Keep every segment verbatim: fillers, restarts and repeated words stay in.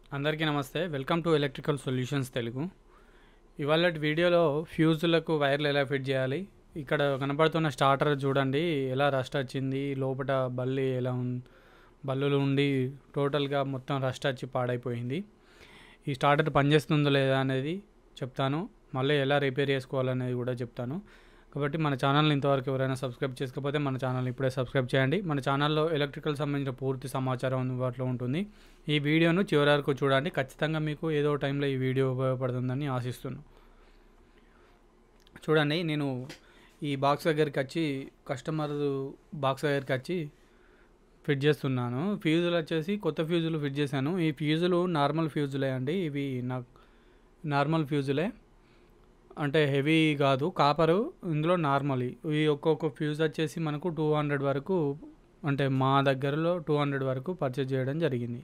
అందరికీ నమస్తే. Welcome to electrical solutions Telugu. ఇవాళటి వీడియోలో ఫ్యూజులకు వైర్లు ఎలా ఫిట్ చేయాలి, ఇక్కడ కనపడుతున్న స్టార్టర్ చూడండి ఎలా రస్ట్ వచ్చింది, లోపల బల్లి ఎలా ఉంది, బల్లులు ఉండి టోటల్గా మొత్తం రస్ట్ వచ్చి పాడైపోయింది. ఈ స్టార్టర్ పనిచేస్తుందో లేదా అనేది చెప్తాను, మళ్ళీ ఎలా రిపేర్ చేసుకోవాలనేది కూడా చెప్తాను. కాబట్టి మన ఛానల్ని ఇంతవరకు ఎవరైనా సబ్స్క్రైబ్ చేసుకోకపోతే మన ఛానల్ని ఇప్పుడే సబ్స్క్రైబ్ చేయండి. మన ఛానల్లో ఎలక్ట్రికల్ సంబంధించిన పూర్తి సమాచారం అందుబాటులో ఉంటుంది. ఈ వీడియోను చివరి వరకు చూడండి, ఖచ్చితంగా మీకు ఏదో టైంలో ఈ వీడియో ఉపయోగపడుతుందని ఆశిస్తున్నాను. చూడండి, నేను ఈ బాక్స్ దగ్గరికి వచ్చి కస్టమర్ బాక్స్ దగ్గరికి వచ్చి ఫిట్ చేస్తున్నాను. ఫ్యూజులు వచ్చేసి కొత్త ఫ్యూజులు ఫిట్ చేశాను. ఈ ఫ్యూజులు నార్మల్ ఫ్యూజులే అండి, ఇవి నాకు నార్మల్ ఫ్యూజులే, అంటే హెవీ కాదు, కాపరు. ఇందులో నార్మల్ ఈ ఒక్కొక్క ఫ్యూజ్ వచ్చేసి మనకు టూ హండ్రెడ్ వరకు, అంటే మా దగ్గరలో టూ హండ్రెడ్ వరకు పర్చేజ్ చేయడం జరిగింది.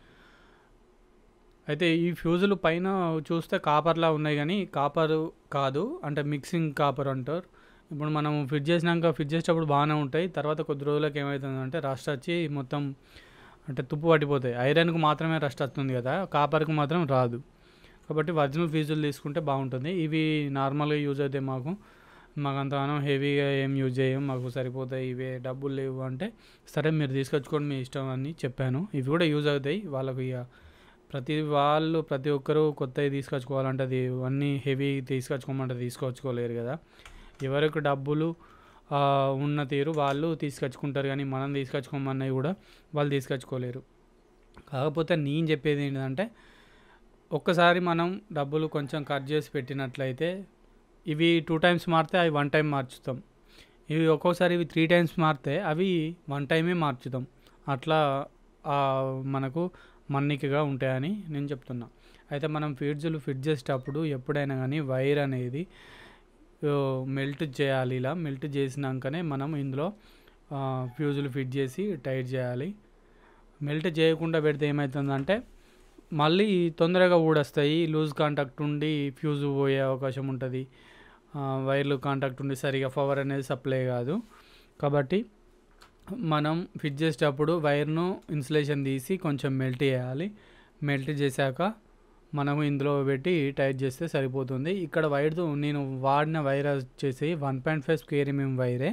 అయితే ఈ ఫ్యూజులు పైన చూస్తే కాపర్లా ఉన్నాయి, కానీ కాపరు కాదు, అంటే మిక్సింగ్ కాపర్ అంటారు. ఇప్పుడు మనం ఫిట్ చేసినాక ఫిట్ చేసేటప్పుడు బాగానే ఉంటాయి, తర్వాత కొద్ది రోజులకు ఏమవుతుందంటే రస్ట్ వచ్చి మొత్తం అంటే తుప్పు పట్టిపోతాయి. ఐరన్కు మాత్రమే రస్ట్ వస్తుంది కదా, కాపర్కు మాత్రం రాదు. కాబట్టి ఒరిజినల్ ఫ్యూజులు తీసుకుంటే బాగుంటుంది. ఇవి నార్మల్గా యూజ్ అవుతాయి, మాకు మాకు అంతగానో హెవీగా ఏం యూజ్ చేయం, మాకు సరిపోతాయి, ఇవే డబ్బులు లేవు అంటే సరే మీరు తీసుకొచ్చుకోండి మీ ఇష్టం అని చెప్పాను. ఇవి కూడా యూజ్ అవుతాయి వాళ్ళకు. ఇక ప్రతి వాళ్ళు ప్రతి ఒక్కరూ కొత్తవి తీసుకొచ్చుకోవాలంటే అది అన్నీ హెవీ తీసుకొచ్చుకోమంటే తీసుకొచ్చుకోలేరు కదా. ఎవరికి డబ్బులు ఉన్న తీరు వాళ్ళు తీసుకొచ్చుకుంటారు, కానీ మనం తీసుకొచ్చుకోమన్నవి కూడా వాళ్ళు తీసుకొచ్చుకోలేరు. కాకపోతే నేను చెప్పేది ఏంటంటే, ఒక్కసారి మనం డబ్బులు కొంచెం కట్ చేసి పెట్టినట్లయితే ఇవి టూ టైమ్స్ మారితే అవి వన్ టైం మార్చుతాం, ఇవి ఒక్కోసారి ఇవి త్రీ టైమ్స్ మారితే అవి వన్ టైమే మార్చుతాం. అట్లా మనకు మన్నికగా ఉంటాయని నేను చెప్తున్నా. అయితే మనం ఫ్యూజులు ఫిట్ చేసేటప్పుడు ఎప్పుడైనా కానీ వైర్ అనేది మెల్ట్ చేయాలి. ఇలా మెల్ట్ చేసినాకనే మనం ఇందులో ఫ్యూజులు ఫిట్ చేసి టైట్ చేయాలి. మెల్ట్ చేయకుండా పెడితే ఏమవుతుందంటే మళ్ళీ తొందరగా ఊడొస్తాయి, లూజ్ కాంటాక్ట్ ఉండి ఫ్యూజ్ పోయే అవకాశం ఉంటుంది, వైర్లు కాంటాక్ట్ ఉండి సరిగా పవర్ అనేది సప్లై కాదు. కాబట్టి మనం ఫిట్ చేసేటప్పుడు వైర్ను ఇన్సులేషన్ తీసి కొంచెం మెల్ట్ చేయాలి. మెల్ట్ చేశాక మనము ఇందులో పెట్టి టైట్ చేస్తే సరిపోతుంది. ఇక్కడ వైర్ నేను వాడిన వైర్ వచ్చేసి one point five square mm వైరే,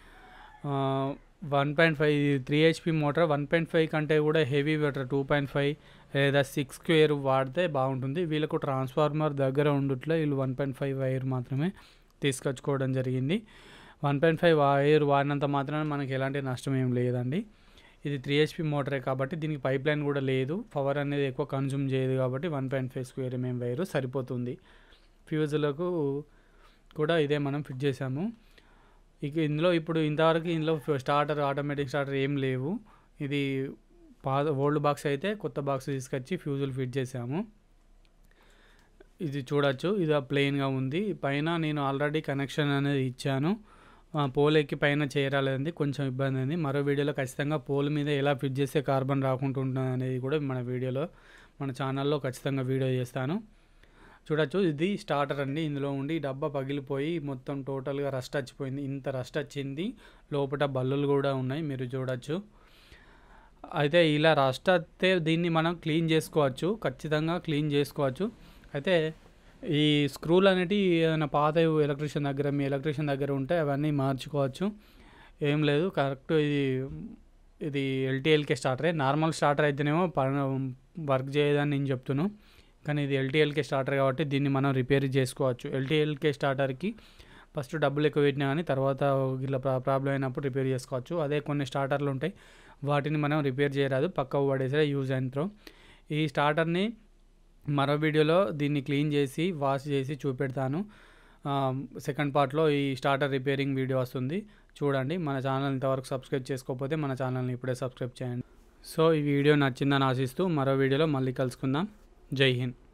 one point five three HP motor. One point five కంటే కూడా heavy better, two point five లేదా సిక్స్ స్క్వేర్ వాడితే బాగుంటుంది. వీళ్ళకు ట్రాన్స్ఫార్మర్ దగ్గర ఉండుట్లో వీళ్ళు వన్ పాయింట్ ఫైవ్ వైర్ మాత్రమే తీసుకొచ్చుకోవడం జరిగింది. వన్ పాయింట్ ఫైవ్ వైర్ వాడినంత మాత్రాన మనకి ఎలాంటి నష్టం ఏం లేదండి. ఇది త్రీ హెచ్పి మోటరే కాబట్టి దీనికి పైప్ లైన్ కూడా లేదు, పవర్ అనేది ఎక్కువ కన్జ్యూమ్ చేయదు, కాబట్టి one point five square mm wire సరిపోతుంది. ఫ్యూజులకు కూడా ఇదే మనం ఫిట్ చేసాము. ఇక ఇందులో ఇప్పుడు ఇంతవరకు ఇందులో స్టార్టర్ ఆటోమేటిక్ స్టార్టర్ ఏం లేవు. ఇది పాత ఓల్డ్ బాక్స్ అయితే కొత్త బాక్స్ తీసుకొచ్చి ఫ్యూజులు ఫిట్ చేసాము. ఇది చూడొచ్చు, ఇది ప్లెయిన్గా ఉంది. పైన నేను ఆల్రెడీ కనెక్షన్ అనేది ఇచ్చాను, పోల్ ఎక్కి పైన చేరాలేదండి, కొంచెం ఇబ్బంది అయింది. మరో వీడియోలో ఖచ్చితంగా పోల్ మీద ఎలా ఫిట్ చేస్తే కార్బన్ రాకుండా ఉంటుంది అనేది కూడా మన వీడియోలో మన ఛానల్లో ఖచ్చితంగా వీడియో చేస్తాను. చూడొచ్చు, ఇది స్టార్టర్ అండి. ఇందులో ఉండి డబ్బా పగిలిపోయి మొత్తం టోటల్గా రస్ట్ వచ్చిపోయింది. ఇంత రస్ట్ వచ్చింది, లోపల బల్లులు కూడా ఉన్నాయి, మీరు చూడొచ్చు. అయితే ఇలా రస్ట్ వస్తే దీన్ని మనం క్లీన్ చేసుకోవచ్చు, ఖచ్చితంగా క్లీన్ చేసుకోవచ్చు. అయితే ఈ స్క్రూలు అనేటివి ఏదైనా పాత ఎలక్ట్రీషియన్ దగ్గర మీ ఎలక్ట్రీషియన్ దగ్గర ఉంటే అవన్నీ మార్చుకోవచ్చు, ఏం లేదు. కరెక్ట్ ఇది ఇది ఎల్టీఎల్కే స్టార్టరే. నార్మల్ స్టార్టర్ అయితేనేమో వర్క్ చేయదని నేను చెప్తున్నాను, కానీ ఇది ఎల్టీఎల్కే స్టార్టర్ కాబట్టి దీన్ని మనం రిపేర్ చేసుకోవచ్చు. ఎల్టీఎల్కే స్టార్టర్కి ఫస్ట్ డబ్బులు ఎక్కువ పెట్టినా కానీ తర్వాత ఇలా ప్రాబ్లం అయినప్పుడు రిపేర్ చేసుకోవచ్చు. అదే కొన్ని స్టార్టర్లు ఉంటాయి, వాటిని మనం రిపేర్ చేయరాదు, పక్క పడేసే యూజ్ అయిన. ఈ స్టార్టర్ని మరో వీడియోలో దీన్ని క్లీన్ చేసి వాష్ చేసి చూపెడతాను. సెకండ్ పార్ట్లో ఈ స్టార్టర్ రిపేరింగ్ వీడియో వస్తుంది, చూడండి. మన ఛానల్ ఇంతవరకు సబ్స్క్రైబ్ చేసుకోకపోతే మన ఛానల్ని ఇప్పుడే సబ్స్క్రైబ్ చేయండి. సో ఈ వీడియో నచ్చిందని ఆశిస్తూ మరో వీడియోలో మళ్ళీ కలుసుకుందాం. జై హింద్.